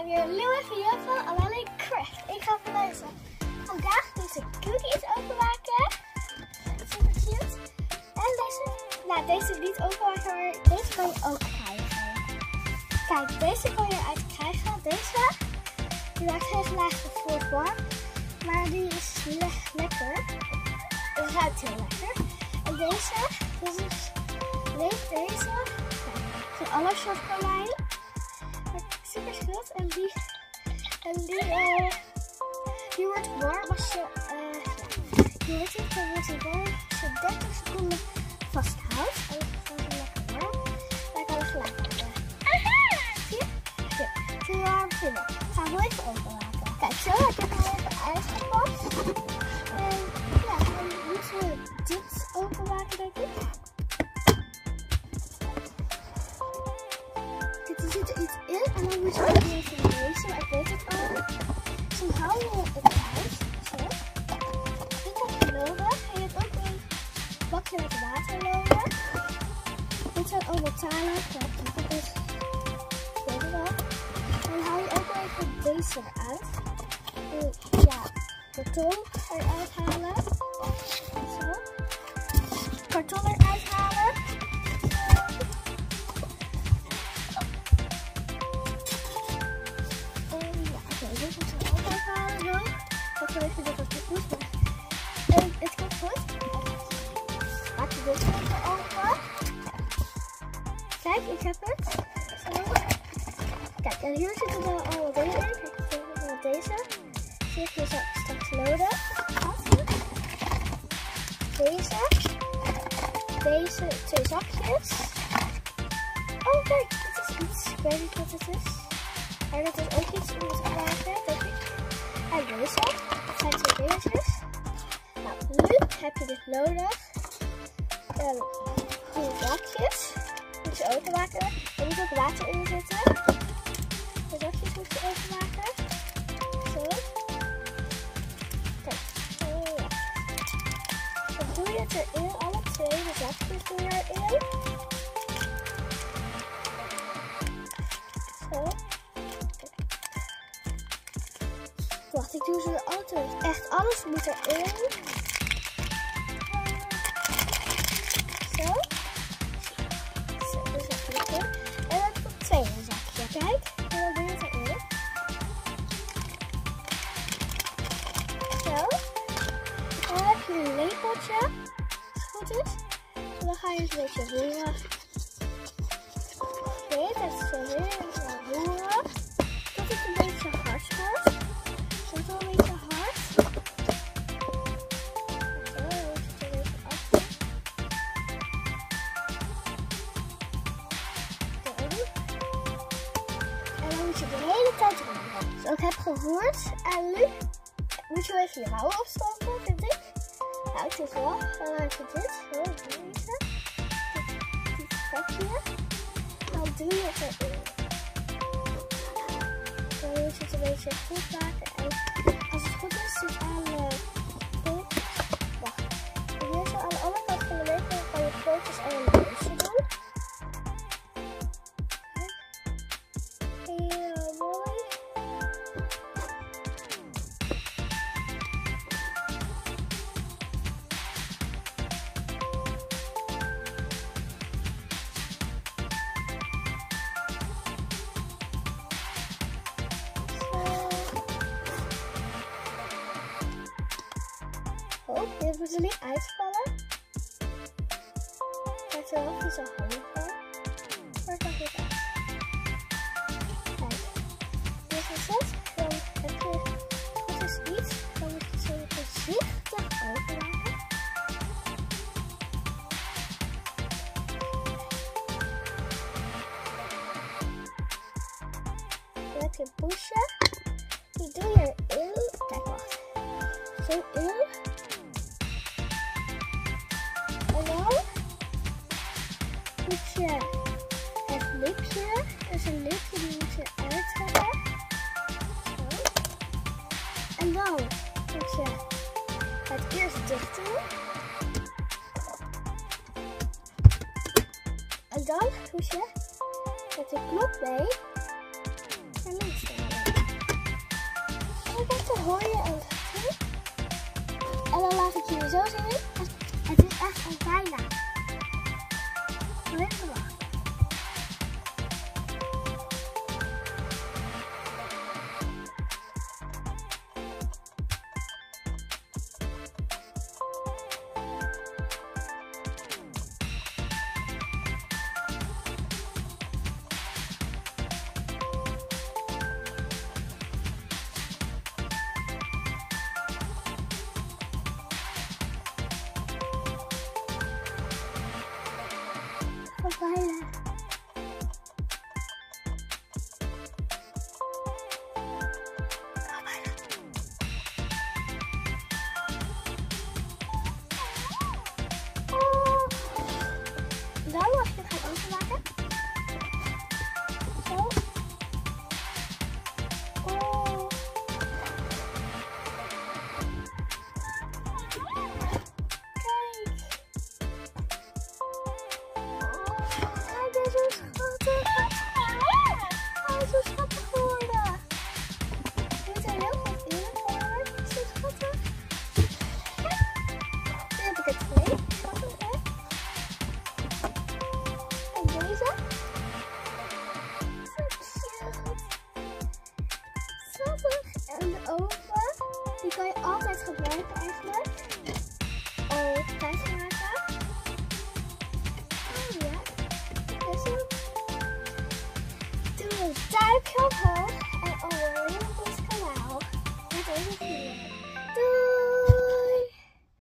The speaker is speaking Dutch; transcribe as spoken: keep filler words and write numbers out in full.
weer een nieuwe video van Alali Craft. Ik ga vandaag, vandaag deze cookies openmaken. Super cute. En deze, nou deze niet openmaken, maar deze kan je ook krijgen. Kijk, deze kan je uit krijgen. Deze, die maakt geen geluid voor warm, maar die is le lekker. Het ruikt heel lekker. En deze, dus is leuk deze. Het zijn alle soort konijnen. Super schild en die, en die, uh, die wordt warm als je, uh, ja, die wordt het, dan wordt het warm als je dertig seconden vasthoudt. En dan gaat het lekker warm. Dan kan het gelijk worden. Zie je? Zie je? Zie je warm vinden? Gaan we even openmaken. Kijk zo, ik heb hem even uitgepakt. En ja, dan moeten we dit openmaken denk ik. Er zit er iets in en dan moet je ook even lezen, maar ik weet het al. Dus dan haal je het eruit. Zo. Dit heb je nodig. En je hebt ook een bakje met water nodig. Dit zijn ook metalen. Ja, dat is. Ik weet het wel. En dan haal je ook even deze eruit. En ja, karton eruit halen. Zo. Karton eruit halen. Dit moet je ook uithalen zo. Dat weet je dat het goed is. En het komt goed. Maak je dit even open. Kijk, ik heb het. Zo. Kijk, en hier zitten dan allemaal dingen in. Kijk, ik heb bijvoorbeeld deze. Die heb je zo straks nodig. Deze. Deze twee zakjes. Oh kijk, dit is iets. Ik weet niet wat het is. Maar dat is ook iets om te gebruiken, denk ik. En deze, dat zijn twee dingetjes. Nou, nu heb je dit nodig. Um, die zakjes moet je openmaken. Er moet ook water in zitten. De zakjes moet je openmaken. Zo. Kijk, zo ja. Dan doe je het erin, alle twee de zakjes doe je erin. Zo. Wacht, ik doe ze altijd. Echt, alles moet erin. Zo. Zo, dus dat lukken. En dan heb ik nog twee in een zakje. Kijk, en dan doe je het erin. Zo. En dan heb je een lepeltje. Als het goed is. En dan ga je het een beetje roeren. Oké, dat is zo weer. En dan roeren. Tot het een beetje hard wordt. Het is wel een beetje hard. Zo, dan moet je het er even achter. En dan moet je de hele tijd roeren. Dus ik heb geroerd. En nu moet je even je mouwen opstoken, vind ik. Nou, het is wel. Dan heb je dit. Zo, deze. Dit zakje. Dan doe je het erin. Dan moet je het een beetje goed maken. En als het goed is, zit aan de pootjes. Wacht. En hier zo aan de andere kant van de lepel kan je pootjes en een neusje doen. Heel mooi. Oh, dit moet er niet uitvallen. Kijk zo af, die is al handig van. Maar kan dit uit. Kijk, dit is het. Dan heb je goed is iets. Dan moet je het zo voorzichtig openmaken. Dan heb je een poesje. Die doe je erin. Kijk, wacht. Zo in. En dan moet je het lipje, dus een lipje die moet je uittrekken. Zo. En dan moet je het eerst dicht doen. En dan moet je met de knop mee naar links draaien. hoor je een gevoel. En dan laat ik jullie zo zien. Het is echt al bijna. Even wachten. Bijna. Oh. Dan mag je het gaan openmaken. Zo. Oh. Kijk. Hij is zo schattig. Hij is zo schattig geworden. Je moet er heel goed in voor. Is zo schattig. Nu heb ik het geleerd. Schattig, hè? En deze.